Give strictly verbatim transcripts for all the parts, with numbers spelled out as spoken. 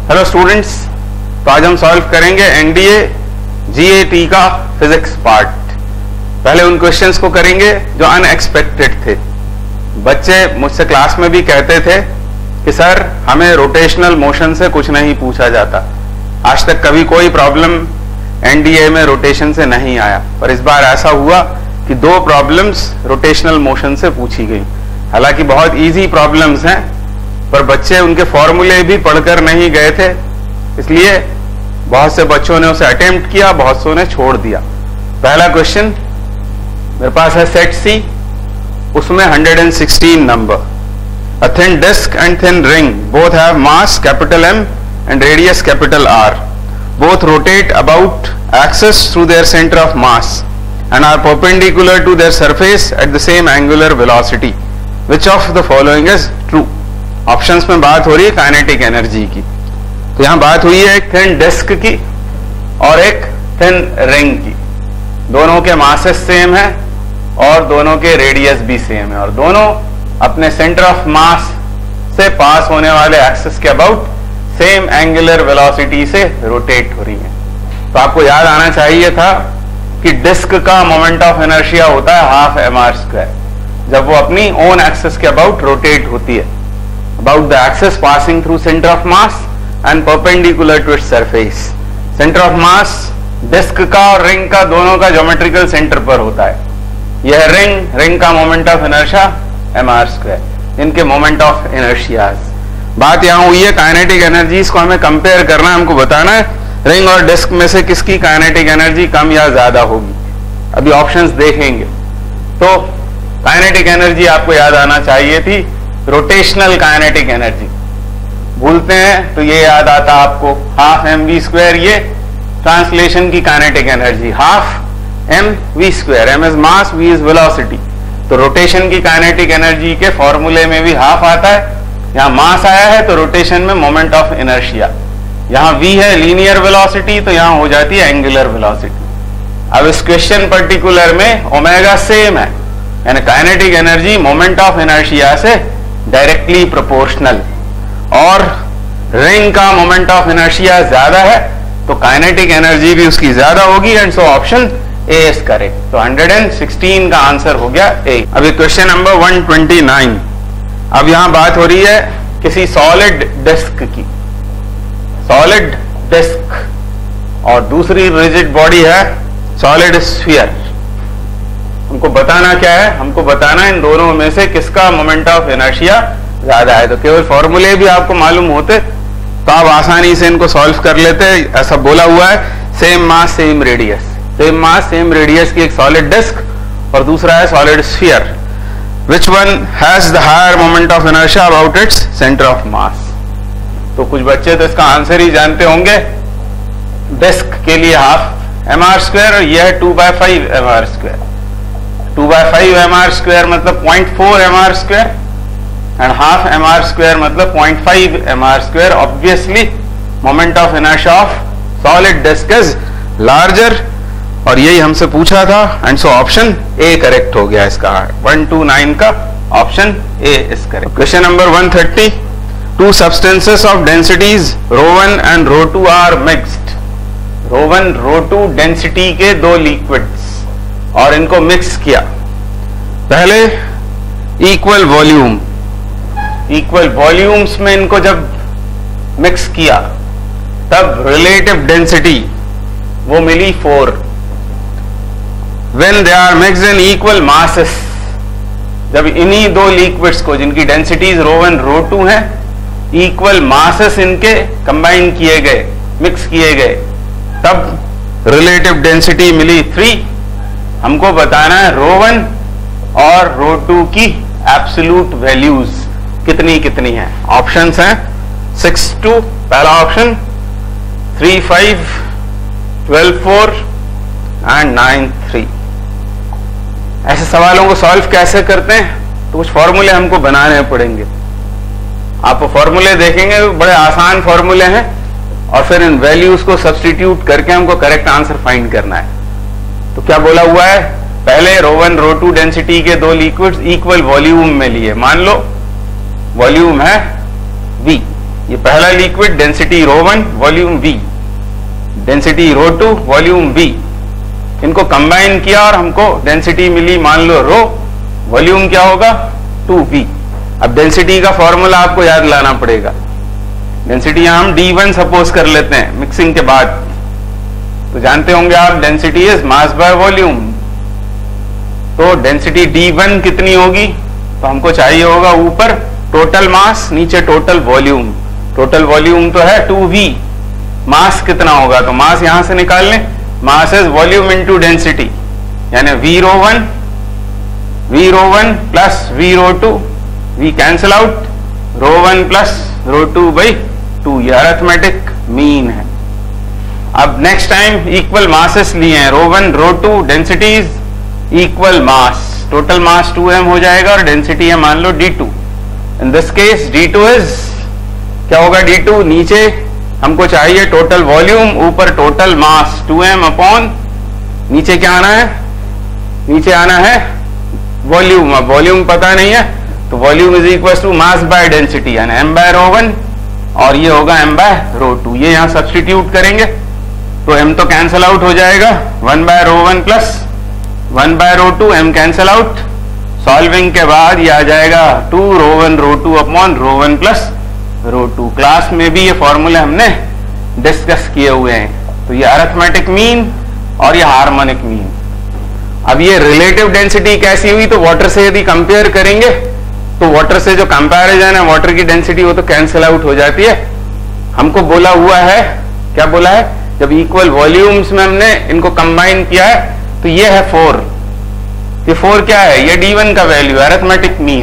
Hello students, तो आज हम सॉल्व करेंगे एनडीए जीएटी का फिजिक्स पार्ट। पहले उन क्वेश्चंस को करेंगे जो अनएक्सपेक्टेड थे। बच्चे मुझसे क्लास में भी कहते थे कि सर हमें रोटेशनल मोशन से कुछ नहीं पूछा जाता। आज तक कभी कोई प्रॉब्लम एनडीए में रोटेशन से नहीं आया, पर इस बार ऐसा हुआ कि दो प्रॉब्लम्स रोटेशनल मोशन से पूछी गई। हालांकि बहुत इजी प्रॉब्लम्स हैं, पर बच्चे उनके फॉर्मूले भी पढ़कर नहीं गए थे, इसलिए बहुत से बच्चों ने उसे अटेम्प्ट किया, बहुत से ने छोड़ दिया। पहला क्वेश्चन मेरे पास है सेट सी, उसमें one hundred sixteen number. A thin disk and thin ring both have mass capital M and radius capital R. Both rotate about axis through their center of mass and are perpendicular to their surface at the same angular velocity. Which of the following is true? Options में बात हो रही है kinetic energy की। तो यहां बात हुई है एक थिन डिस्क की और एक थिन रिंग की। दोनों के मासेस सेम है और दोनों के रेडियस भी सेम है और दोनों अपने सेंटर ऑफ मास से पास होने वाले एक्सिस के अबाउट सेम एंगुलर वेलोसिटी से रोटेट हो रही है। तो आपको याद आना चाहिए था कि डिस्क का मोमेंट ऑफ इनर्शिया होता है हाफ एम आर स्क्वायर, जब वो अपनी ओन एक्सिस के अबाउट रोटेट होती है, about the axis passing through center of mass and perpendicular to its surface. Center of mass disk का और रिंग का दोनों का ज्योमेट्रिकल सेंटर पर होता है। यह रिंग रिंग का moment of inertia M R square, इनके मोमेंट ऑफ इनर्शियाज। बात यहां हुई है काइनेटिक एनर्जीज को हमें कंपेयर करना है, हमको बताना है रिंग और डिस्क में से किसकी काइनेटिक एनर्जी कम या ज्यादा होगी। अभी ऑप्शंस देखेंगे। तो काइनेटिक एनर्जी आपको याद आना चाहिए थी रोटेशनल काइनेटिक एनर्जी। भूलते हैं तो ये याद आता आपको हाफ एम वी स्क्वायर, ये ट्रांसलेशन की kinetic energy half M V square. M is mass, V is velocity. तो रोटेशन की काइनेटिक एनर्जी के फॉर्मूले में भी हाफ आता है। यहाँ मास आया है तो रोटेशन में मोमेंट ऑफ इनर्शिया, यहाँ वी है लीनियर वेलोसिटी, तो यहाँ हो जाती है एंगुलर वेलोसिटी। अब इस क्वेश्चन पर्टिकुलर में ओमेगा सेम है, यानी kinetic energy moment of inertia से डायरेक्टली प्रोपोर्शनल, और रिंग का मोमेंट ऑफ इनर्शिया ज्यादा है तो काइनेटिक एनर्जी भी उसकी ज्यादा होगी, and so option A is correct. तो one hundred sixteen का आंसर हो गया ए। अभी क्वेश्चन नंबर one twenty-nine। अब यहां बात हो रही है किसी सॉलिड डिस्क की। सॉलिड डिस्क और दूसरी रिजिड बॉडी है सॉलिड स्फीयर। हमको बताना क्या है? हमको बताना इन दोनों में से किसका मोमेंट ऑफ इनर्शिया ज्यादा है। तो केवल फॉर्मूले भी आपको मालूम होते तो आप आसानी से इनको सॉल्व कर लेते। ऐसा बोला हुआ है same mass same radius. Same mass same radius की एक सॉलिड डिस्क और दूसरा है solid sphere. Which one has the higher moment of inertia about its centre of mass? तो कुछ बच्चे तो इसका आंसर ही जानते होंगे। डिस्क के लिए हाफ एम आर स्क्वायर और यह है two by five M R square. Two by five M R square मतलब point four M R square and half M R square मतलब point five M R square. Obviously moment of inertia of solid disk is larger, और यही हमसे पूछा था, and so option A correct हो गया इसका। one twenty-nine का option A is correct. Question number one thirty। Two substances of densities rho one and rho two are mixed. Rho one rho two density के दो liquids और इनको mix किया। पहले इक्वल वॉल्यूम, इक्वल वॉल्यूम्स में इनको जब मिक्स किया तब रिलेटिव डेंसिटी वो मिली four. When they are mixed in equal masses, जब इन्हीं दो लिक्विड्स को जिनकी densities rho one rho two है, इक्वल मासेस इनके कंबाइन किए गए, मिक्स किए गए, तब रिलेटिव डेंसिटी मिली थ्री। हमको बताना है रो वन और रो टू की एब्सोल्यूट वैल्यूज कितनी कितनी है। ऑप्शंस हैं सिक्स टू पहला option, three five, twelve four and nine three. ऐसे सवालों को सॉल्व कैसे करते हैं? तो कुछ फॉर्मूले हमको बनाने पड़ेंगे। आप फॉर्मूले देखेंगे तो बड़े आसान फॉर्मूले हैं, और फिर इन वैल्यूज को सब्स्टिट्यूट करके हमको करेक्ट आंसर फाइंड करना है। तो क्या बोला हुआ है? पहले rho one rho two density के दो लिक्विड्स इक्वल वॉल्यूम में लिए। मान लो वॉल्यूम है V, ये पहला liquid density rho one volume V, density rho two volume V, इनको कंबाइन किया और हमको डेंसिटी मिली मान लो रो, वॉल्यूम क्या होगा टू वी। अब डेंसिटी का फॉर्मूला आपको याद लाना पड़ेगा। डेंसिटी यहां हम डी वन सपोज कर लेते हैं मिक्सिंग के बाद, तो जानते होंगे आप density is mass by volume. तो डेंसिटी डी वन कितनी होगी, तो हमको चाहिए होगा ऊपर टोटल मास, नीचे टोटल वॉल्यूम। टोटल वॉल्यूम तो है टू वी, मास कितना होगा, तो मास यहां से निकाल लें, mass is volume into density, यानी V rho one V rho one plus V rho two, V cancel out, rho one plus rho two by two, ये अरिथमेटिक मीन है। अब नेक्स्ट टाइम इक्वल मासेस लिए हैं, rho one rho two densities equal mass, total mass two M हो जाएगा और density है मान लो D two. In this case D two is क्या होगा, डी टू नीचे हमको चाहिए टोटल वॉल्यूम, ऊपर total mass two M upon, नीचे क्या आना है, नीचे आना है वॉल्यूम। अब वॉल्यूम पता नहीं है तो volume is equal to mass by density, यानी एम बाय रो वन और ये होगा एम बाय रो टू। ये यहां सब्सटीट्यूट करेंगे तो एम तो कैंसिल आउट हो जाएगा, one by rho one plus one by rho two, M cancel out. Solving के बाद ये आ जाएगा two rho one rho two upon rho one plus rho two. Class में भी ये फॉर्मूले हमने डिस्कस किए हुए हैं। तो ये अरिथमेटिक मीन और ये हार्मोनिक मीन। अब ये रिलेटिव डेंसिटी कैसी हुई, तो वाटर से यदि कंपेयर करेंगे तो वाटर से जो कंपैरिजन है वाटर की डेंसिटी वो तो कैंसिल आउट हो जाती है। हमको बोला हुआ है, क्या बोला है, जब इक्वल वॉल्यूम्स में हमने इनको कंबाइन किया है तो ये है फोर, ये फोर क्या है, ये डी वन का वैल्यू अरिथमेटिक मीन,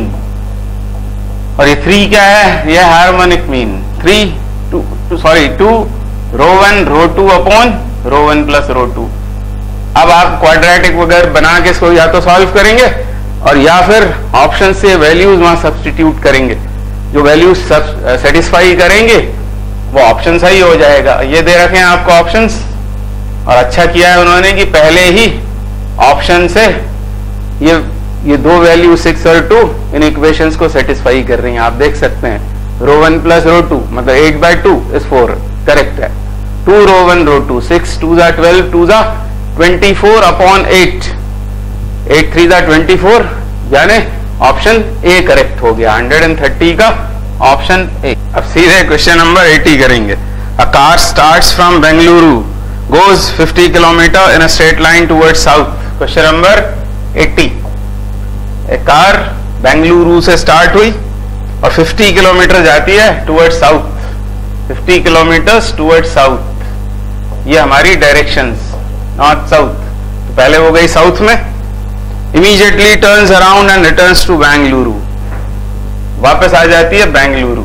और ये थ्री क्या है, ये harmonic mean. Three two sorry two rho one rho two upon rho one plus rho two. अब आप क्वाड्रेटिक वगैरह बना के इसको या तो सॉल्व करेंगे और या फिर ऑप्शन से वैल्यूज वहां सब्सटीट्यूट करेंगे, जो वैल्यूज सेटिस्फाई करेंगे वो ऑप्शन सही हो जाएगा। ये दे रखे हैं आपको ऑप्शंस, और अच्छा किया है उन्होंने कि पहले ही ऑप्शन से ये ये दो वैल्यू सिक्स और टू इन इक्वेशंस को सेटिस्फाई कर रही हैं। आप देख सकते हैं rho one plus rho two मतलब eight by two is four, correct है। Two rho one rho two, six two जा ट्वेल्व, टू जा twenty four upon eight, eight three जा ट्वेंटी फोर, यानी ऑप्शन ए करेक्ट हो गया। Hundred and thirty का option A. अब सीधे क्वेश्चन नंबर एटी करेंगे। अ car starts from Bengaluru goes fifty kilometer in a straight line towards south. Question number eighty. एक car Bengaluru से स्टार्ट हुई और फिफ्टी किलोमीटर जाती है towards south, fifty kilometers towards south। ये हमारी डायरेक्शंस नॉर्थ साउथ। तो पहले वो गई साउथ में, immediately turns around and returns to Bengaluru, वापस आ जाती है Bengaluru.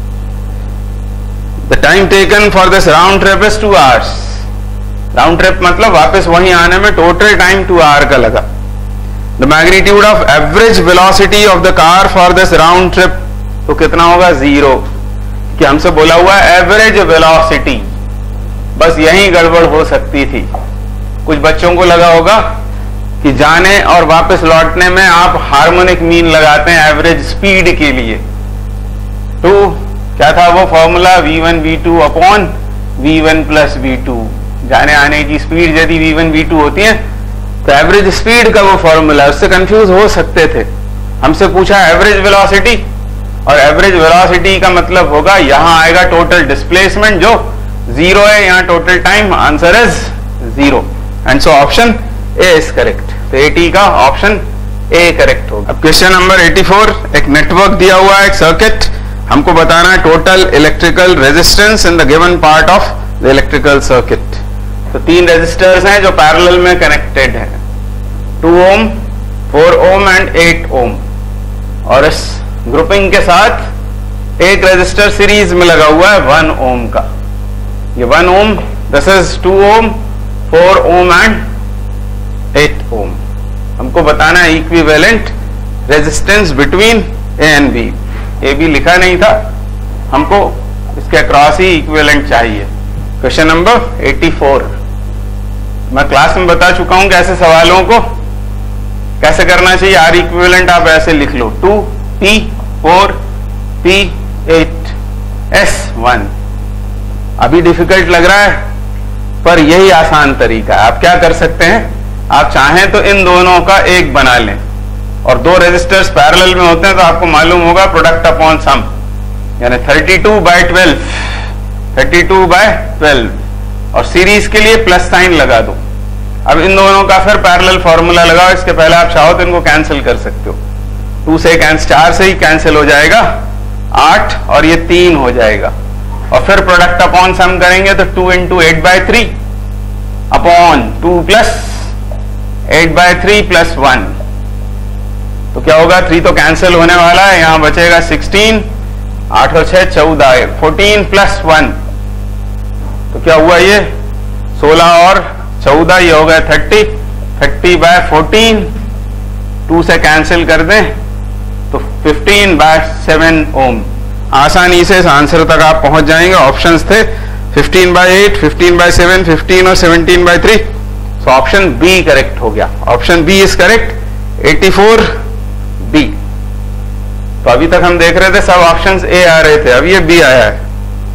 The time taken for this round trip is two hours. Round trip मतलब वापस वहीं आने में टोटल टाइम टू आवर का लगा। The magnitude of average velocity of the car for this round trip, तो कितना होगा, जीरो, कि हमसे बोला हुआ है एवरेज वेलोसिटी। बस यही गड़बड़ हो सकती थी। कुछ बच्चों को लगा होगा कि जाने और वापस लौटने में आप हार्मोनिक मीन लगाते हैं एवरेज स्पीड के लिए। तो क्या था वो formula, V one V two upon V one plus V two. जाने आने की स्पीड यदि वी वन वी टू होती है तो एवरेज स्पीड का वो फॉर्मूला, उससे कंफ्यूज हो सकते थे। हमसे पूछा एवरेज वेलोसिटी, और एवरेज वेलोसिटी का मतलब होगा यहां आएगा टोटल डिस्प्लेसमेंट जो जीरो है, यहां total time, answer is zero, and so option A is correct. तो एटी का ऑप्शन ए करेक्ट होगा। अब क्वेश्चन नंबर एटी फोर, एक नेटवर्क दिया हुआ है, एक सर्किट, हमको बताना है total electrical resistance in the given part of the electrical circuit. तो तीन रेजिस्टर्स हैं जो पैरेलल में कनेक्टेड हैं, two ohm, four ohm and eight ohm, और इस ग्रुपिंग के साथ एक रेजिस्टर सीरीज में लगा हुआ है वन ओम का। ये one ohm, this is two ohm, four ohm and eight ohm. हमको बताना है equivalent resistance between A and B. A B लिखा नहीं था, हमको इसके अक्रॉस ही इक्विवेलेंट चाहिए। क्वेश्चन नंबर एटी फोर, मैं क्लास में बता चुका हूं कि ऐसे सवालों को कैसे करना चाहिए। आर इक्विवेलेंट आप ऐसे लिख लो, two P four P eight, S one. अभी डिफिकल्ट लग रहा है पर यही आसान तरीका है। आप क्या कर सकते हैं, आप चाहें तो इन दोनों का एक बना लें, और दो रेजिस्टर्स पैरेलल में होते हैं तो आपको मालूम होगा प्रोडक्ट अपॉन सम, यानी thirty two by twelve, thirty two by twelve, और सीरीज के लिए प्लस साइन लगा दो। अब इन दोनों का फिर पैरेलल फॉर्मूला लगाओ। इसके पहले आप चाहो तो इनको कैंसिल कर सकते हो, टू से कैंसिल, चार से ही कैंसिल हो जाएगा, आठ और ये तीन हो जाएगा। और फिर प्रोडक्ट अपॉन सम करेंगे तो two into eight by three upon two plus eight by three plus one, तो क्या होगा, थ्री तो कैंसिल होने वाला है, यहां बचेगा सिक्सटीन, आठ और छह चौदह, फोर्टीन प्लस वन, तो क्या हुआ ये सोलह और चौदह, ये हो गया thirty, thirty by fourteen, two से कैंसिल कर दें तो फिफ्टीन बाय सेवन ओम। आसानी से इस आंसर तक आप पहुंच जाएंगे। ऑप्शंस थे fifteen by eight, fifteen by seven, fifteen और seventeen by three, so option B correct हो गया। Option B is correct, eighty four B. तो अभी तक हम देख रहे थे सब ऑप्शंस ए आ रहे थे, अब ये बी आया है।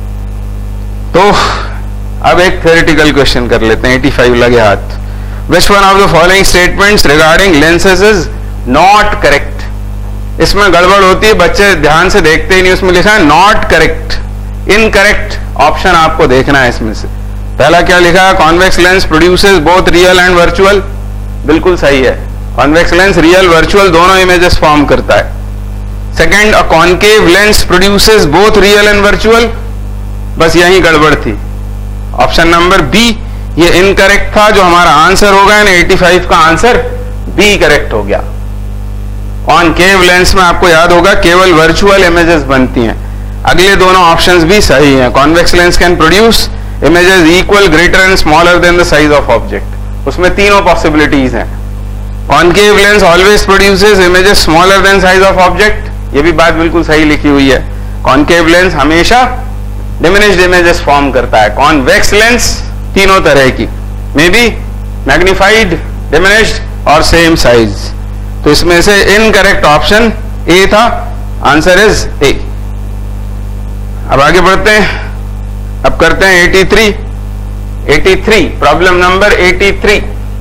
तो अब एक थ्योरेटिकल क्वेश्चन कर लेते हैं, पचासी लगे हाथ। Which one of the following statements regarding lenses is not correct. इसमें गड़बड़ होती है, बच्चे ध्यान से देखते ही नहीं, उसमें लिखा है नॉट करेक्ट, इनकरेक्ट ऑप्शन आपको देखना है इसमें से। पहला क्या लिखा है, convex lens produces both real and virtual, बिल्कुल सही है, कॉन्वेक्स लेंस रियल वर्चुअल दोनों इमेजेस फॉर्म करता है। Second, a concave lens produces both real and virtual, बस यही गड़बड़ थी। ऑप्शन नंबर बी ये इनकरेक्ट था, जो हमारा आंसर होगा यानी पचासी का आंसर बी करेक्ट हो गया। कॉन्केव लेंस में आपको याद होगा केवल वर्चुअल इमेजेस बनती हैं। अगले दोनों ऑप्शंस भी सही हैं। Convex lens can produce images equal, greater and smaller than the size of object, उसमें तीनों पॉसिबिलिटीज हैं। Concave lens always produces images smaller than size of object, ये भी बात बिल्कुल सही लिखी हुई है। कॉन्केव लेंस हमेशा डिमिनिश्ड इमेजेस फॉर्म करता है। कॉन्वेक्स लेंस तीनों तरह की, मे बी मैग्निफाइड, डिमिनिश्ड और सेम साइज। तो इसमें से इनकरेक्ट ऑप्शन ए था, आंसर इज ए। अब आगे बढ़ते हैं, अब करते हैं तिरासी, तिरासी प्रॉब्लम नंबर तिरासी।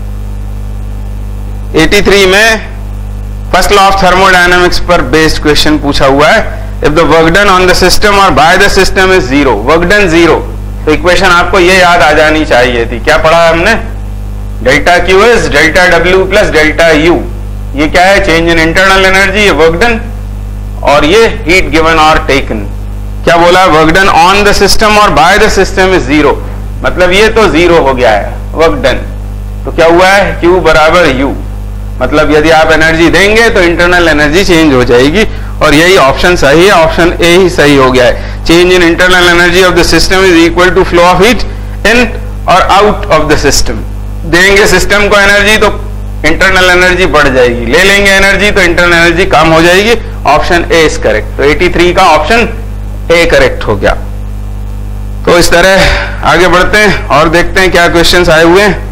तिरासी में फर्स्ट लॉ ऑफ थर्मोडायनामिक्स पर बेस्ड क्वेश्चन पूछा हुआ है। If the work done on the system और by the system is zero, work done zero, तो इक्वेशन आपको ये याद आ जानी चाहिए थी। क्या पढ़ा हमने, delta Q is delta W plus delta U. ये क्या है, चेंज इन इंटरनल एनर्जी, ये वर्क डन, और ये हीट गिवन और टेकन। क्या बोला, work done on the system और by the system is zero, मतलब ये तो जीरो हो गया है वर्क डन। तो क्या हुआ है, Q बराबर U, मतलब यदि आप एनर्जी देंगे तो इंटरनल एनर्जी चेंज हो जाएगी, और यही ऑप्शन सही है, ऑप्शन ए ही सही हो गया है। Change in internal energy of the system is equal to flow of heat in और आउट ऑफ द सिस्टम। देंगे सिस्टम को एनर्जी तो इंटरनल एनर्जी बढ़ जाएगी, ले लेंगे एनर्जी तो इंटरनल एनर्जी कम हो जाएगी। ऑप्शन ए इज करेक्ट, तो तिरासी का ऑप्शन ए करेक्ट हो गया। तो इस तरह आगे बढ़ते हैं और देखते हैं क्या क्वेश्चंस आए हुए हैं।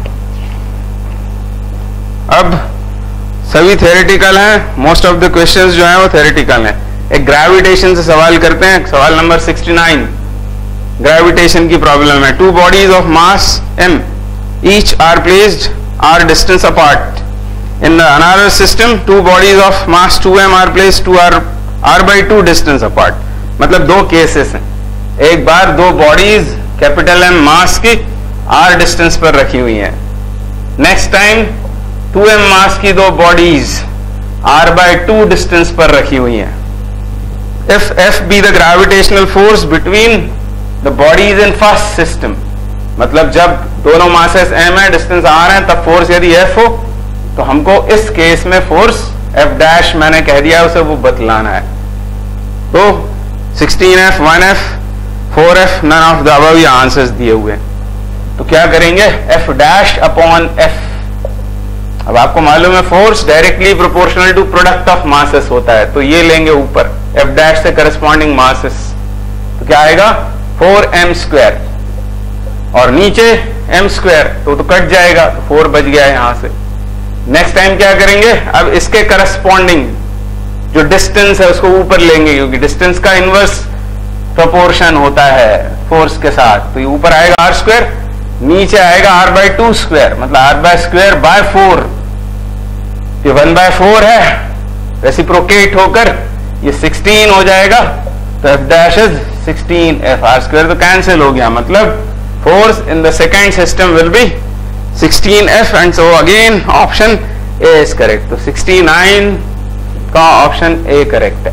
अब सभी थ्योरेटिकल हैं, मोस्ट ऑफ द क्वेश्चंस जो हैं वो थ्योरेटिकल हैं। एक ग्रेविटेशन से सवाल करते हैं, सवाल नंबर उनहत्तर, ग्रेविटेशन की प्रॉब्लम है। Two bodies of mass m each are placed are distance apart in the another system, two bodies of mass two m are placed two are r by two distance apart। मतलब दो cases हैं, एक बार दो bodies capital M mass की r distance पर रखी हुई हैं, next time two M mass की दो bodies r by two distance पर रखी हुई हैं। If F be the gravitational force between the bodies in first system, मतलब जब दोनों मासेस m है, डिस्टेंस r है, तब फोर्स यदि F हो तो हमको इस केस में फोर्स F डैश मैंने कह दिया उसे वो बतलाना है। तो sixteen F, one F, four F, none of the above ये आंसर्स दिए हुए हैं। तो क्या करेंगे, F डैश अपॉन F। अब आपको मालूम है force directly proportional to product of masses होता है, तो ये लेंगे ऊपर F डैश से करस्पॉन्डिंग मासेस, तो क्या आएगा फोर एम स्क्वायर, और नीचे m स्क्वायर तो, तो कट जाएगा, तो फोर बच गया है यहां से। नेक्स्ट टाइम क्या करेंगे, अब इसके करस्पॉन्डिंग जो डिस्टेंस है उसको ऊपर लेंगे, क्योंकि डिस्टेंस का इनवर्स प्रोपोर्शन होता है फोर्स के साथ, तो ये ऊपर आएगा आर स्क्वायर, नीचे आएगा आर बाय टू स्क्वायर, मतलब R by square by four, ये वन बाय फोर है, रेसिप्रोकेट होकर ये सिक्सटीन हो जाएगा, तो F dash is sixteen F, R square तो कैंसिल हो गया, मतलब force in the second system will be sixteen F, and so again option A is correct. तो सिक्सटी नाइन का ऑप्शन ए करेक्ट है।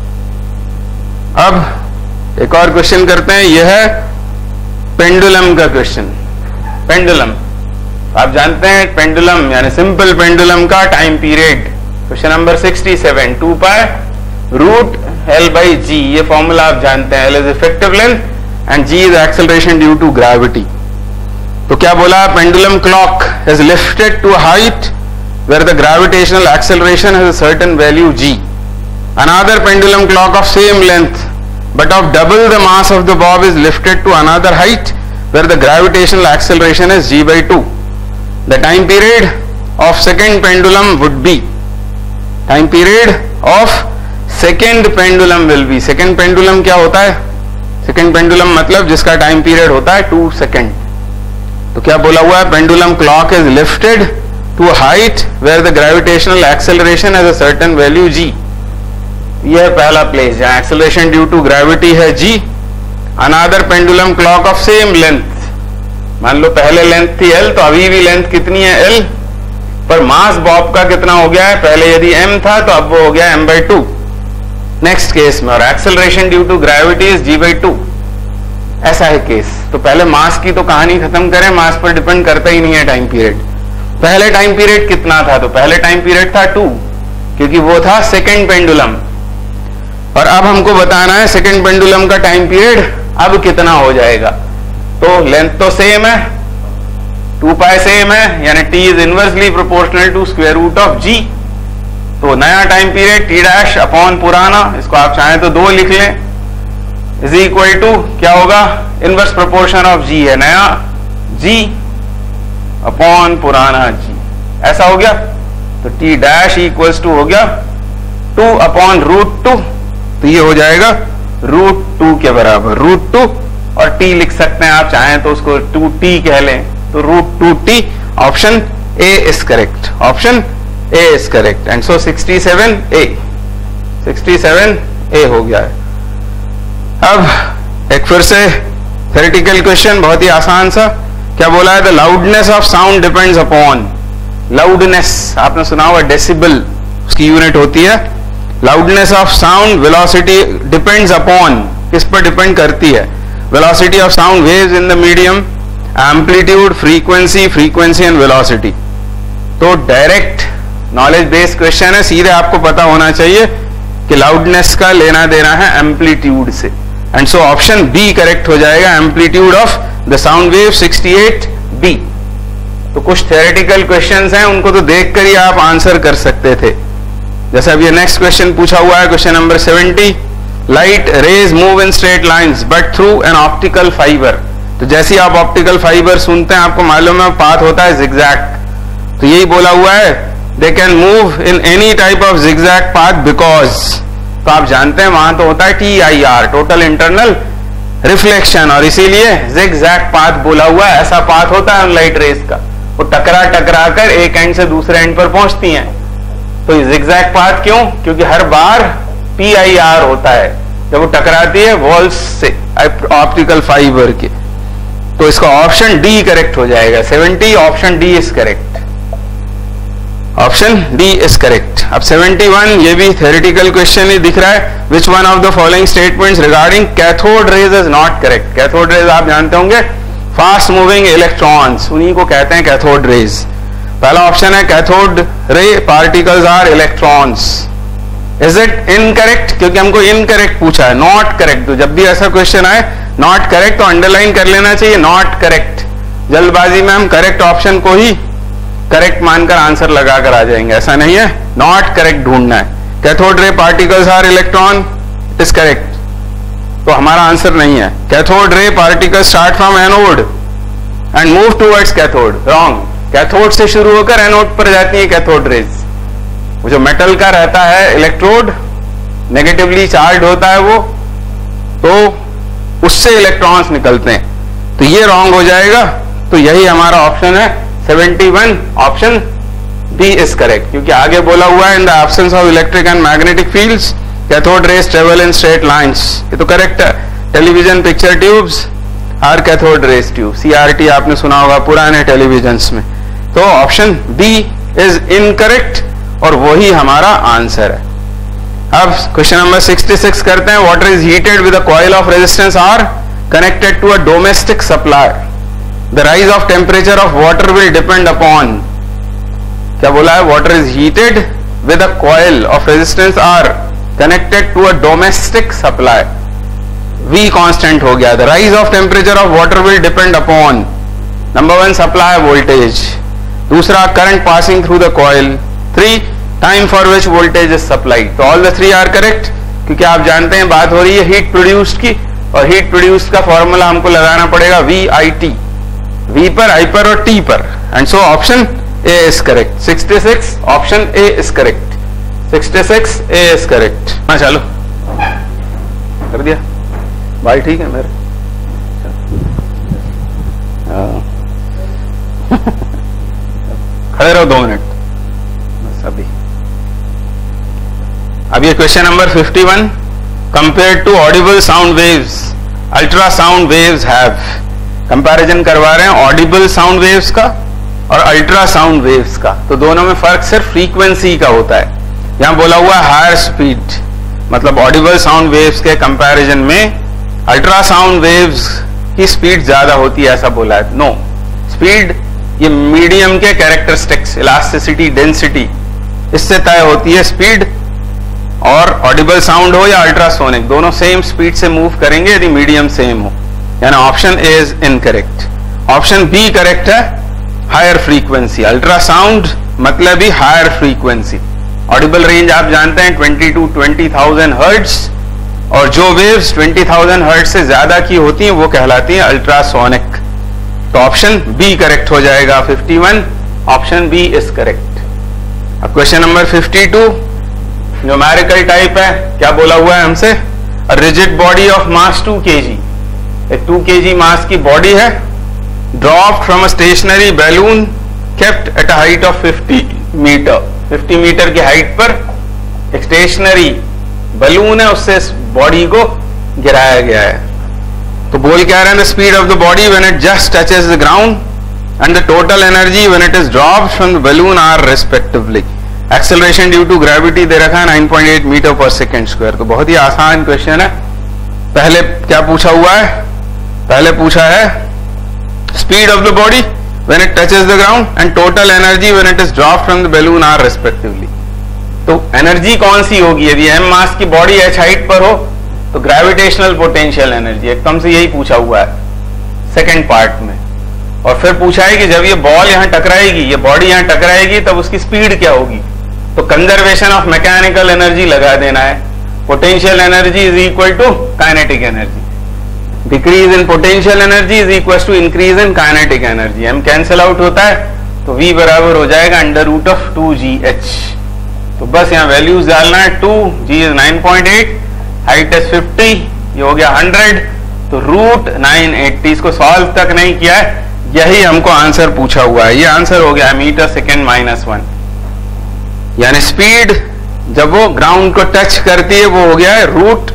अब एक और क्वेश्चन करते हैं, यह है पेंडुलम का क्वेश्चन। पेंडुलम आप जानते हैं, पेंडुलम यानी सिंपल पेंडुलम का time period, question number sixty seven, two pi root L by G, ये फॉर्मूला आप जानते हैं, L is effective length and G is acceleration due to gravity. तो क्या बोला, pendulum clock is lifted to height where the gravitational acceleration has a certain value g. Another pendulum clock of same length but of double the mass of the bob is lifted to another height where the gravitational acceleration is g by two. The time period of second pendulum would be, time period of second pendulum will be, second pendulum क्या होता है, second pendulum मतलब जिसका time period होता है to second. तो क्या बोला हुआ है, pendulum clock is lifted to a height where the gravitational acceleration has a certain value g. यह है पहला प्लेस जहां acceleration due to gravity है g. Another pendulum clock of same length, मान लो पहले लेंथ थी l, तो अभी भी लेंथ कितनी है l, पर मास बॉब का कितना हो गया है, पहले यदि m था तो अब वो हो गया m by two next case में, और acceleration due to gravity is g by two, ऐसा है केस। तो पहले मास की तो कहानी खत्म करें, मास पर डिपेंड करता ही नहीं है टाइम पीरियड। पहले टाइम पीरियड कितना था, तो पहले टाइम पीरियड था टू, क्योंकि वो था सेकेंड पेंडुलम, और अब हमको बताना है सेकेंड पेंडुलम का टाइम पीरियड अब कितना हो जाएगा। तो लेंथ तो सेम है, टू पाई सेम है, यानी T is inversely proportional to square root of G. तो नया time period T dash upon पुराना, इसको आप चाहें तो दो लिख लें, इज इक्वल टू क्या होगा, इनवर्स प्रोपोर्शन ऑफ जी है नया जी अपॉन पुराना जी, ऐसा हो गया। तो टी डैश इक्वल्स टू हो गया टू अपॉन रूट टू, तो ये हो जाएगा रूट टू के बराबर, रूट टू, और टी लिख सकते हैं आप चाहें तो उसको टू टी कह लें, तो root two T, option A is correct, option A is correct, and so sixty seven A, sixty seven A हो गया है। अब एक फिर से थ्योरेटिकल क्वेश्चन, बहुत ही आसान सा, क्या बोला है, the loudness of sound depends upon, loudness आपने सुना हुआ डेसिबल, उसकी यूनिट होती है, loudness of sound velocity depends upon, किस पर डिपेंड करती है, velocity of sound waves in the medium, amplitude, frequency, frequency and velocity. तो डायरेक्ट नॉलेज बेस्ड क्वेश्चन है, सीधे आपको पता होना चाहिए कि लाउडनेस का लेना देना है एम्पलीट्यूड से, and so option B correct हो जाएगा, amplitude of the sound wave sixty eight B. तो कुछ थ्योरेटिकल क्वेश्चंस हैं, उनको तो देखकर ही आप आंसर कर सकते थे। जैसे अब ये नेक्स्ट क्वेश्चन पूछा हुआ है, question number seventy, light rays move in straight lines but through an optical fibre. तो जैसे ही आप ऑप्टिकल फाइबर सुनते हैं आपको मालूम है पाथ होता है जिगजैग, तो यही बोला हुआ है, they can move in any type of zigzag path because, तो आप जानते हैं वहां तो होता है T I R, total internal reflection, और इसीलिए जिगजैग पाथ बोला हुआ है। ऐसा पाथ होता है लाइट रेस का, वो टकरा टकरा कर एक एंड से दूसरे एंड पर पहुंचती हैं। तो जिगजैग पाथ क्यों, क्योंकि हर बार पी आई आर होता है जब वो टकराती है वॉल्स से ऑप्टिकल फाइबर के। तो इसका ऑप्शन डी करेक्ट हो जाएगा, seventy, option D is correct, option D is correct. अब सेवेंटी वन, ये भी थ्योरेटिकल क्वेश्चन ही दिख रहा है, which one of the following statements regarding cathode rays is not correct. Cathode rays आप जानते होंगे, फास्ट मूविंग इलेक्ट्रॉन्स, उन्हीं को कहते हैं कैथोड रेज। पहला ऑप्शन है cathode ray particles are electrons, is it incorrect, क्योंकि हमको इनकरेक्ट पूछा है, नॉट करेक्ट। तो जब भी ऐसा क्वेश्चन आए नॉट करेक्ट तो अंडरलाइन कर लेना चाहिए, नॉट करेक्ट। जल्दबाजी में हम करेक्ट ऑप्शन को ही करेक्ट मानकर आंसर लगाकर आ जाएंगे, ऐसा नहीं है, नॉट करेक्ट ढूंढना है। Cathode ray particles are electron, it is correct, तो हमारा आंसर नहीं है। Cathode ray particles start from anode and move towards cathode, wrong. Cathode से शुरू होकर एनोड पर जाती है कैथोड रेज। वो जो मेटल का रहता है इलेक्ट्रोड, नेगेटिवली चार्ज होता है वो, तो उससे इलेक्ट्रॉन्स निकलते हैं, तो ये रॉन्ग हो जाएगा। तो यही हमारा ऑप्शन है seventy one, option B is correct, क्योंकि आगे बोला हुआ है in the absence of electric and magnetic fields cathode rays travel in straight lines. ये तो करेक्ट है। Television picture tubes are cathode rays tube, CRT आपने सुना होगा पुराने टेलीविजन्स में। तो ऑप्शन बी इज इनकरेक्ट और वही हमारा आंसर है। अब क्वेश्चन नंबर सिक्सटी सिक्स करते हैं। Water is heated with a coil of resistance R connected to a domestic supply, the rise of temperature of water will depend upon, क्या बोला है, water is heated with a coil of resistance R connected to a domestic supply, V constant हो गया। The rise of temperature of water will depend upon, number one supply voltage, दूसरा current passing through the coil, three time for which voltage is supplied. तो all the three are correct, क्योंकि आप जानते हैं बात हो रही है हीट प्रोड्यूस्ड की, और हीट प्रोड्यूस्ड का फॉर्मूला हमको लगाना पड़ेगा वी आई टी, वी पर, आई पर और टी पर, and so option A is correct. Sixty six option A is correct, sixty six A is correct. हाँ चलो कर दिया भाई, ठीक है मेरे खड़े रहो दो मिनट बस। अभी अब ये question number fifty one, compare to audible sound waves ultrasound waves have, comparison करवा रहे हैं ऑडिबल साउंड वेव्स का और अल्ट्रासाउंड वेव्स का। तो दोनों में फर्क सिर्फ फ्रीक्वेंसी का होता है। यहां बोला हुआ हायर स्पीड, मतलब ऑडिबल साउंड वेव्स के कंपैरिजन में अल्ट्रासाउंड वेव्स की स्पीड ज्यादा होती है, ऐसा बोला है। नो, स्पीड ये मीडियम के कैरेक्टरिस्टिक्स, इलास्टिसिटी, डेंसिटी, इससे तय होती है स्पीड। और ऑडिबल साउंड हो या अल्ट्रासोनिक, दोनों सेम स्पीड से मूव करेंगे यदि मीडियम सेम हो, यानी option A is incorrect. Option B correct है, हायर फ्रीक्वेंसी। अल्ट्रासाउंड मतलब ही हायर फ्रीक्वेंसी। ऑडिबल रेंज आप जानते हैं twenty to twenty thousand hertz, और जो वेव्स ट्वेंटी थाउजेंड हर्ट्ज से ज्यादा की होती हैं वो कहलाती हैं अल्ट्रासोनिक। तो ऑप्शन बी करेक्ट हो जाएगा। Fifty one, option B is correct. अब question number fifty two numerical type है। क्या बोला हुआ है हमसे, a rigid body of mass two KG, एक टू केजी मास की बॉडी है, dropped from a stationary balloon kept at a height of fifty metre, fifty metre की हाइट पर एक स्टेशनरी बलून है, उससे इस बॉडी को गिराया गया है। तो बोल क्या रहे हैं, the speed of the body when it just touches the ground and the total energy when it is dropped from the balloon are respectively. Acceleration due to gravity दे रखा है nine point eight metre per second square. तो बहुत ही आसान question है। पहले क्या पूछा हुआ है, पहले पूछा है speed of the body when it touches the ground and total energy when it is dropped from the balloon are respectively. तो एनर्जी कौन सी होगी, यदि एम मास की बॉडी एच हाइट पर हो तो ग्रेविटेशनल पोटेंशियल एनर्जी, एकदम से यही पूछा हुआ है सेकंड पार्ट में। और फिर पूछा है कि जब ये बॉल यहां टकराएगी, ये बॉडी यहां टकराएगी, तब उसकी स्पीड क्या होगी। तो कंजर्वेशन ऑफ मैकेनिकल एनर्जी लगा देना है। Potential energy is equal to kinetic energy, decrease in potential energy is equal to increase in kinetic energy. M cancel out होता है तो V बराबर हो जाएगा under root of two G H. तो बस यहाँ वैल्यूज डालना है, two G is nine point eight, height is fifty, ये हो गया हंड्रेड, तो रूट नाइन एट्टी। इसको सॉल्व तक नहीं किया है, यही हमको आंसर पूछा हुआ है। ये आंसर हो गया मीटर सेकेंड माइनस वन, यानी स्पीड जब वो ग्राउंड को टच करती है वो हो गया है root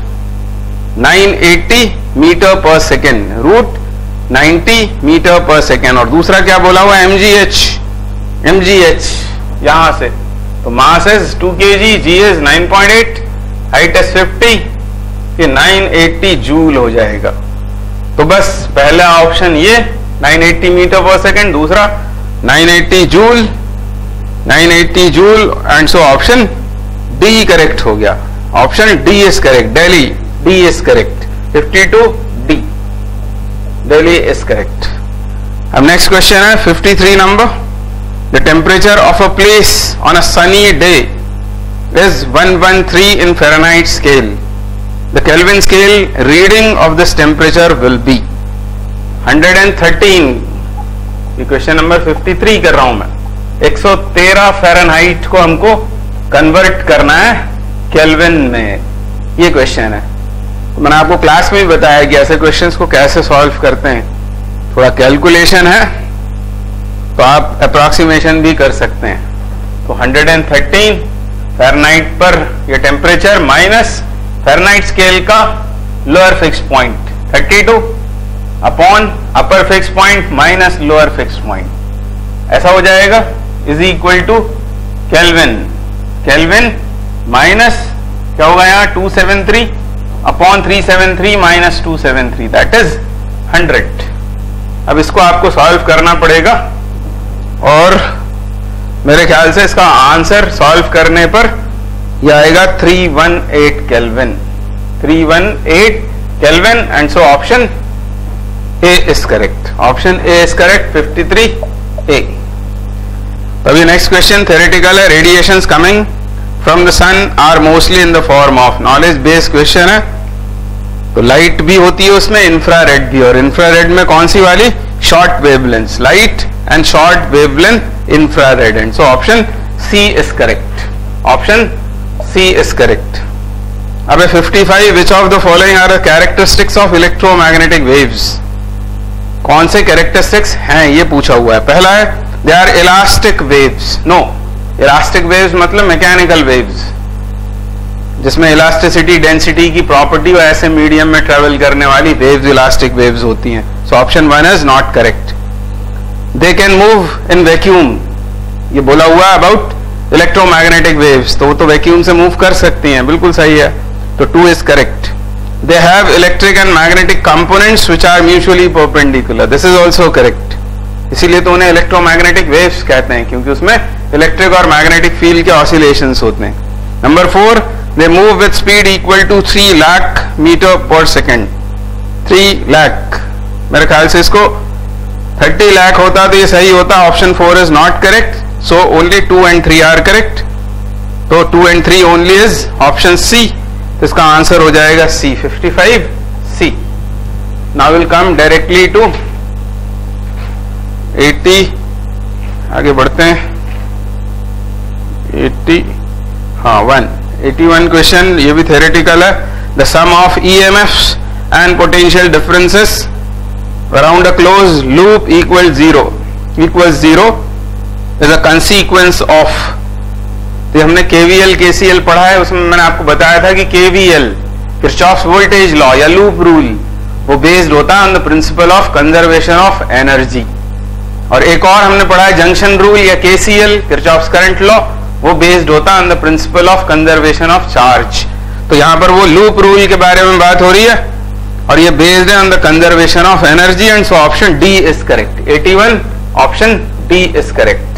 nine eighty metre per second, root ninety metre per second. और दूसरा क्या बोला हुआ है, M G H, M G H यहां से, तो mass is two K G, G is nine point eight, height is fifty, ये नाइन एट्टी जूल हो जाएगा। तो बस पहला ऑप्शन ये nine eighty metre per second, दूसरा nine eighty joule, nine eighty joule, and so option D correct हो गया। Option D is correct, Delhi D is correct, fifty two D, Delhi is correct. अब नेक्स्ट क्वेश्चन है fifty three number. The temperature of a place on a sunny day is one one three in Fahrenheit scale. The Kelvin scale reading of this temperature will be hundred thirteen. ये question number fifty three कर रहा हूं मैं। एक सौ तेरह Fahrenheit को हमको कन्वर्ट करना है केल्विन में, ये क्वेश्चन है। मैंने आपको क्लास में भी बताया कि ऐसे क्वेश्चंस को कैसे सॉल्व करते हैं। थोड़ा कैलकुलेशन है तो आप अप्रॉक्सीमेशन भी कर सकते हैं। तो one hundred thirteen फ़ारेनहाइट पर ये टेम्परेचर माइनस फ़ारेनहाइट स्केल का lower fix point thirty-two upon upper fix point minus lower fix point, ऐसा हो जाएगा is equal to kelvin. Kelvin minus क्या होगा यहाँ two seventy-three upon three seventy-three minus two seventy-three, that is one hundred। अब इसको आपको सॉल्व करना पड़ेगा और मेरे ख्याल से इसका आंसर सॉल्व करने पर यह आएगा three eighteen kelvin, three eighteen kelvin, and so option A is correct. Option A is correct, fifty-three A. अभी नेक्स्ट क्वेश्चन थ्योरेटिकल है। Radiations coming from the sun are mostly in the form of, knowledge based question है। तो light भी होती है उसमें, infrared भी, और इंफ्रारेड में कौन सी वाली? Short wavelength light and short wavelength infrared, and so option C is correct. Option C is correct. अब fifty-five, which of the following are the characteristics of electromagnetic waves? कौन से कैरेक्टरिस्टिक्स हैं ये पूछा हुआ है। पहला है they are elastic waves. No, elastic waves मतलब मैकेनिकल वेव्स जिसमें इलास्टिसिटी डेंसिटी की प्रॉपर्टी और ऐसे मीडियम में ट्रेवल करने वाली वेव्स इलास्टिक वेव्स होती हैं। So option one is not correct. They can move in vacuum, ये बोला हुआ अबाउट इलेक्ट्रोमैग्नेटिक वेव्स, तो वो तो वैक्यूम से मूव कर सकती हैं, बिल्कुल सही है। तो two is correct. They have electric and magnetic components which are mutually perpendicular, this is also correct. इसीलिए तो उन्हें इलेक्ट्रोमैग्नेटिक वेव्स कहते हैं, क्योंकि उसमें इलेक्ट्रिक और मैग्नेटिक फील्ड के ऑसिलेशंस होते हैं। Number four, they move with speed equal to three lakh metre per second. Three lakh, मेरे ख्याल से इसको थर्टी लाख होता तो ये सही होता। Option four is not correct, so only two and three are correct. तो two and three only is option C, इसका आंसर हो जाएगा C, fifty-five C. Now will come directly to eighty, आगे बढ़ते हैं। eighty, हाँ वन eighty-one क्वेश्चन, ये भी थ्योरेटिकल है। The sum of E M Fs and potential differences around a close loop equal zero equal zero is a consequence of. तो हमने KVL KCL पढ़ा है, उसमें मैंने आपको बताया था कि केवीएल किरचॉफ्स वोल्टेज लॉ या लूप रूल वो बेस्ड होता है on the principle of conservation of energy. और एक और हमने पढ़ा है जंक्शन रूल या केसीएल किरचॉफ्स करंट लॉ, वो बेस्ड होता है on the principle of conservation of charge. तो यहां पर वो लूप रूल के बारे में बात हो रही है और ये बेस्ड है on the conservation of energy, and so option D is correct. eighty-one option D is correct.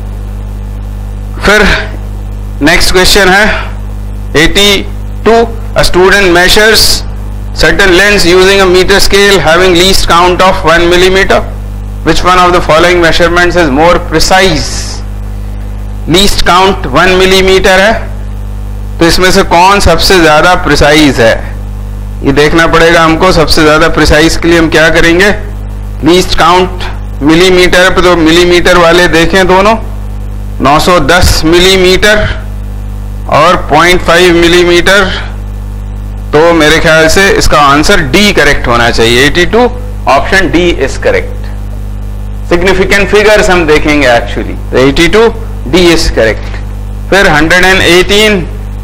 फिर नेक्स्ट क्वेश्चन है eighty-two, a student measures certain lengths using a meter scale having least count of one millimeter. Which one of the following measurements is more precise? Least count one millimeter है, तो इसमें से कौन सबसे ज्यादा precise है ये देखना पड़ेगा हमको। सबसे ज्यादा प्रिसाइज के लिए हम क्या करेंगे? लीस्ट काउंट मिलीमीटर पे, तो मिलीमीटर वाले देखें दोनों, nine hundred ten मिलीमीटर और zero point five मिलीमीटर, तो मेरे ख्याल से इसका आंसर डी करेक्ट होना चाहिए। eighty-two option D is correct. Significant figures हम देखेंगे एक्चुअली, तो eighty-two डी इज करेक्ट। फिर one eighteen,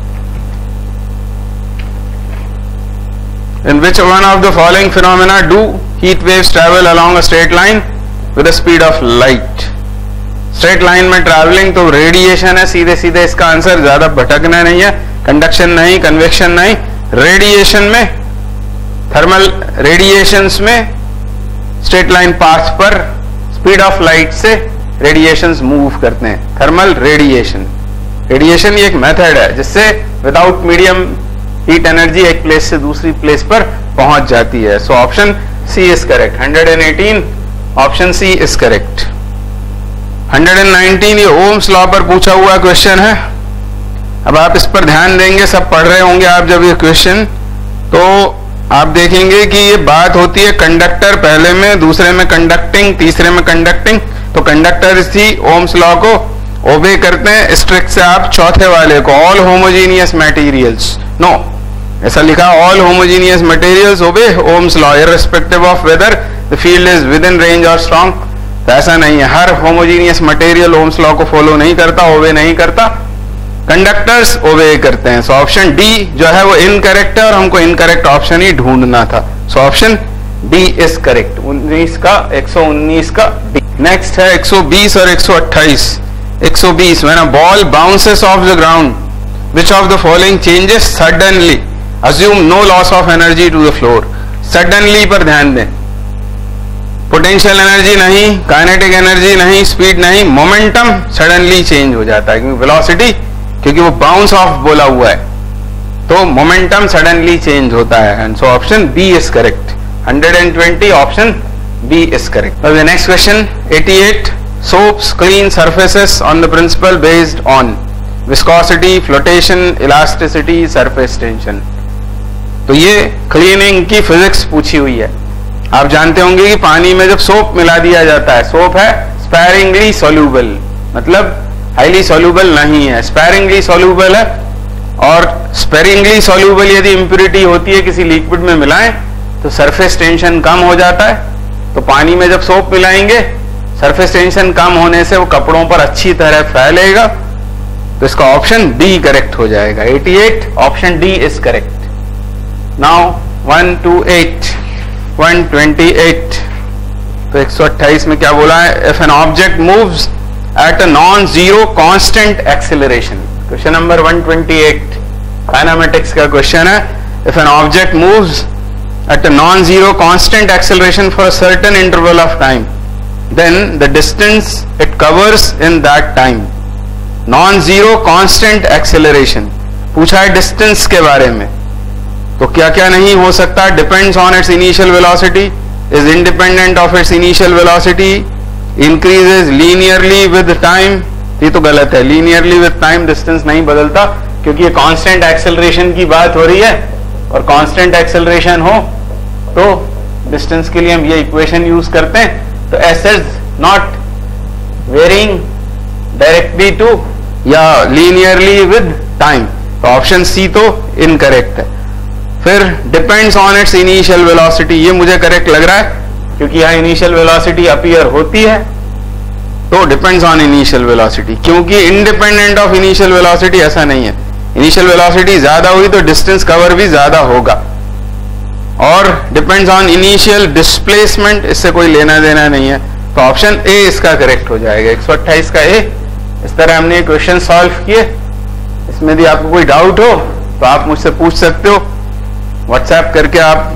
in which one of the following phenomena do heat waves travel along a straight line with the speed of light? Straight line में travelling तो radiation है, सीधे सीधे इसका answer, ज्यादा भटकना नहीं है, कंडक्शन नहीं, कन्वेक्शन नहीं। रेडिएशन में, थर्मल रेडिएशंस में स्ट्रेट लाइन पाथ पर स्पीड ऑफ लाइट से रेडिएशंस मूव करते हैं। थर्मल रेडिएशन, रेडिएशन ये एक मेथड है जिससे विदाउट मीडियम हीट एनर्जी एक प्लेस से दूसरी प्लेस पर पहुंच जाती है। So option C is correct. one eighteen option C is correct. one nineteen ये ओम्स लॉ पर पूछा हुआ क्वेश्चन है। अब आप इस पर ध्यान देंगे, सब पढ़ रहे होंगे आप जब ये क्वेश्चन, तो आप देखेंगे कि ये बात होती है कंडक्टर पहले में, दूसरे में कंडक्टिंग, तीसरे में कंडक्टिंग। तो कंडक्टर ही ओम्स लॉ को ओबे करते हैं, इस ट्रिक से आप चौथे वाले को, ऑल होमोजीनियस मटेरियल्स, नो, ऐसा लिखा, all homogeneous materials obey Ohm's law irrespective of whether the field is within range और स्ट्रॉन्ग। तो ऐसा नहीं है, हर होमोजीनियस मटेरियल ओम्स लॉ को फॉलो नहीं करता, ओबे नहीं करता। कंडक्टर्स ओबे करते हैं। सो ऑप्शन डी जो है वो इनकरेक्ट है और हमको इनकरेक्ट ऑप्शन ही ढूंढना था। So option D is correct. उन्नीस का एक सौ उन्नीस का डी। नेक्स्ट है एक सौ बीस और एक सौ अट्ठाईस। एक सौ बीस, when a ball bounces off the ground which of the following changes suddenly assume no loss of energy to the floor. Suddenly पर ध्यान दें, पोटेंशियल एनर्जी नहीं, काइनेटिक एनर्जी नहीं, स्पीड नहीं, मोमेंटम सडनली चेंज हो जाता है क्योंकि वेलोसिटी, क्योंकि वो बाउंस ऑफ बोला हुआ है तो मोमेंटम सडनली चेंज होता है। And so option B is correct. one hundred twenty, option B is correct. अब नेक्स्ट क्वेश्चन अठासी, soaps clean surfaces on the principle based on viscosity, flotation, elasticity, surface tension। तो ये cleaning की physics पूछी हुई है। आप जानते होंगे कि पानी में जब सोप मिला दिया जाता है, सोप है स्पैरिंगली सॉल्यूबल, मतलब हाईली सॉल्यूबल नहीं है, स्पैरिंगली सॉल्यूबल है। और स्पैरिंगली सॉल्यूबल यदि इंप्योरिटी होती है किसी लिक्विड में मिलाएं तो सरफेस टेंशन कम हो जाता है। तो पानी में जब सोप मिलाएंगे सरफेस टेंशन कम होने से वो कपड़ों पर अच्छी तरह फैलेगा। तो इसका ऑप्शन डी करेक्ट हो जाएगा। अठासी, option D is correct. Now one two eight, one twenty eight. तो एक सौ अट्ठाईस में क्या बोला है, if an object moves at a non zero constant acceleration. Question number one twenty eight kinematics का क्वेश्चन है। If an object moves at a non-zero constant acceleration for a certain interval of time, then the distance it covers in that time। non-zero constant acceleration पूछा है distance के बारे में, तो क्या क्या नहीं हो सकता। depends on its initial velocity, is independent of its initial velocity, increases linearly with time। ये तो गलत है, linearly with time डिस्टेंस नहीं बदलता क्योंकि ये constant acceleration की बात हो रही है और कांस्टेंट एक्सेलरेशन हो तो डिस्टेंस के लिए हम ये इक्वेशन यूज करते हैं। तो S is not varying directly to या लीनियरली विद टाइम। तो ऑप्शन सी तो इनकरेक्ट है। फिर depends on its initial velocity, ये मुझे करेक्ट लग रहा है क्योंकि यहां इनिशियल वेलोसिटी अपीयर होती है तो डिपेंड्स ऑन इनिशियल वेलोसिटी, क्योंकि इंडिपेंडेंट ऑफ इनिशियल वेलोसिटी ऐसा नहीं है। इनिशियल वेलोसिटी ज्यादा हुई तो डिस्टेंस कवर भी ज्यादा होगा। और डिपेंड्स ऑन इनिशियल डिस्प्लेसमेंट, इससे कोई लेना देना नहीं है। तो ऑप्शन ए इसका करेक्ट हो जाएगा। एक सौ अट्ठाईस का ए। इस तरह हमने क्वेश्चन सॉल्व किए। इसमें यदि आपको कोई डाउट हो तो आप मुझसे पूछ सकते हो, व्हाट्सएप करके आप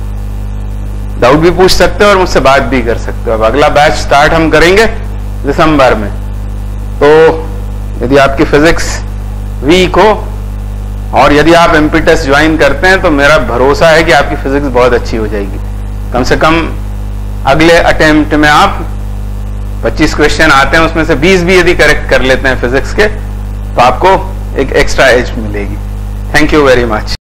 डाउट भी पूछ सकते हो और मुझसे बात भी कर सकते हो। अब अगला बैच स्टार्ट हम करेंगे दिसंबर में। तो यदि आपकी फिजिक्स वीक हो और यदि आप इम्पिटस ज्वाइन करते हैं तो मेरा भरोसा है कि आपकी फिजिक्स बहुत अच्छी हो जाएगी। कम से कम अगले अटेम्प्ट में आप पच्चीस क्वेश्चन आते हैं उसमें से बीस भी यदि करेक्ट कर लेते हैं फिजिक्स के तो आपको एक एक्स्ट्रा एज मिलेगी। Thank you very much.